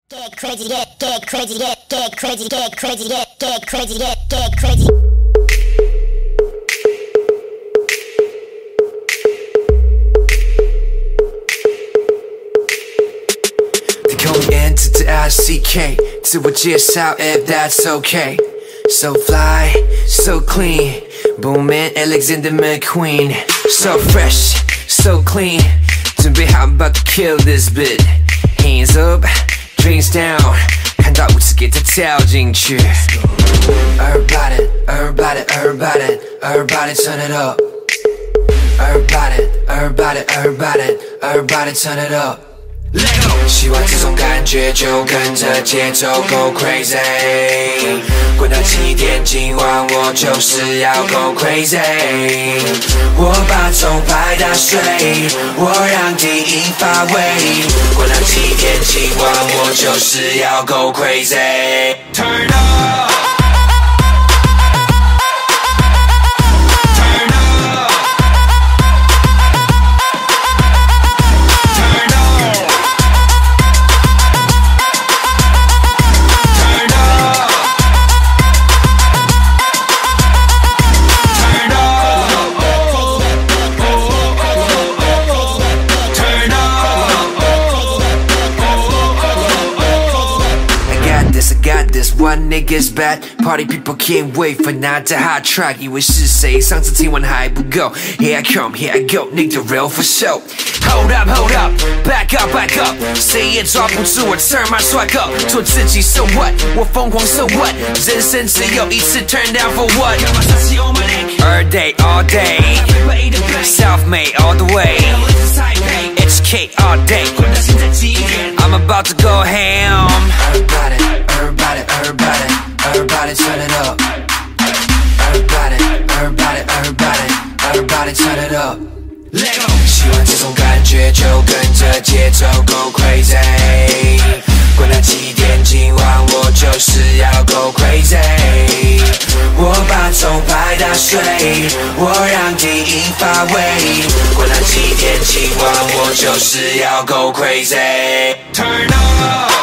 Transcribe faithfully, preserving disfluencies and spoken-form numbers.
Get crazy, get get crazy, get get crazy, get crazy, get get crazy, get get crazy. They call me N to the I C K， 自我介绍 if that's okay。So fly, so clean, Boomman Alexander McQueen. So fresh, so clean， 准备好 I'm about to kill this bit。Hands up, drinks down， 看到舞池给它跳进去。Everybody, everybody, everybody, everybody turn it up. Everybody, everybody, everybody, everybody turn it up. 喜欢这种感觉，就跟着节奏 go crazy。滚到几点，今晚我就是要 go crazy。我把钟摆打碎，我让低音发威。滚到几点，今晚我就是要 go crazy。Turn up。One nigga's bad, party people can't wait for 拿着 hot track， 以为是谁？上次听完还不够 ，Here I come, here I go， need the real for show。Hold up, hold up, back up, back up， 谁也抓不住我 turn my swag up， 做自己 so what， 我疯狂 so what， 人生只有一次 turn down for what。All day, all day, self-made all the way, H K all day, I'm about to go ham。Everybody, everybody, everybody, everybody turn it up. Everybody, everybody, everybody, everybody turn it up. 喜欢这种感觉，就跟着节奏 go crazy。滚到几点，今晚我就是要 go crazy。我把钟摆打碎，我让低音发威。滚到几点，今晚我就是要 go crazy。Turn up。